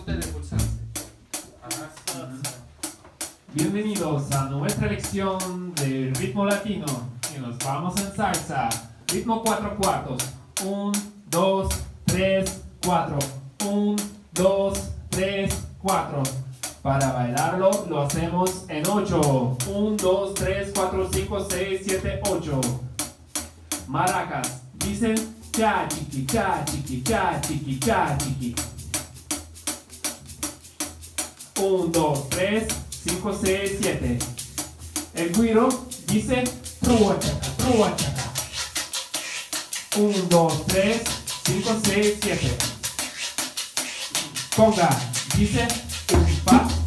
ustedes pulsarse. Bienvenidos a nuestra lección de ritmo latino. Y nos vamos en salsa. Ritmo 4/4. 1, 2, 3, 4. 1, 2, 3, 4. Para bailarlo lo hacemos en 8. 1, 2, 3, 4, 5, 6, 7, 8. Maracas dicen cha chiqui, cha chiqui, cha chiqui, cha chiqui. 1, 2, 3, 5, 6, 7. El güiro dice trua chaca, trua chaca. 1, 2, 3, 5, 6, 7. Conga dice un pa.